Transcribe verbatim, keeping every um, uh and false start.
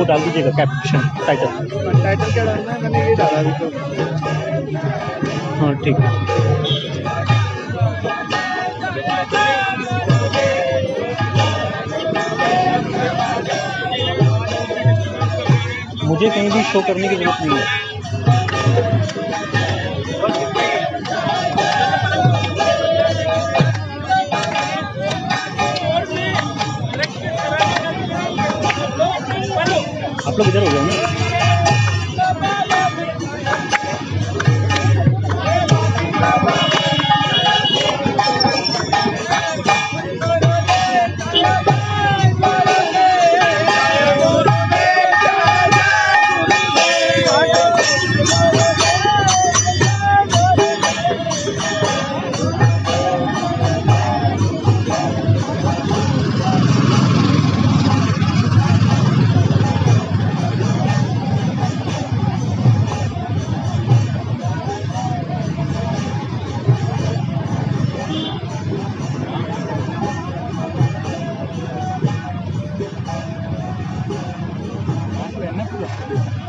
वो डाल दीजिएगा कैप्शन टाइटल। टाइटल क्या डालना है? मैंने ये डाला अभी तो। हाँ ठीक है। मुझे कहीं भी शो करने की जरूरत नहीं है। आप लोग इधर हो गए ना? लेना पूरा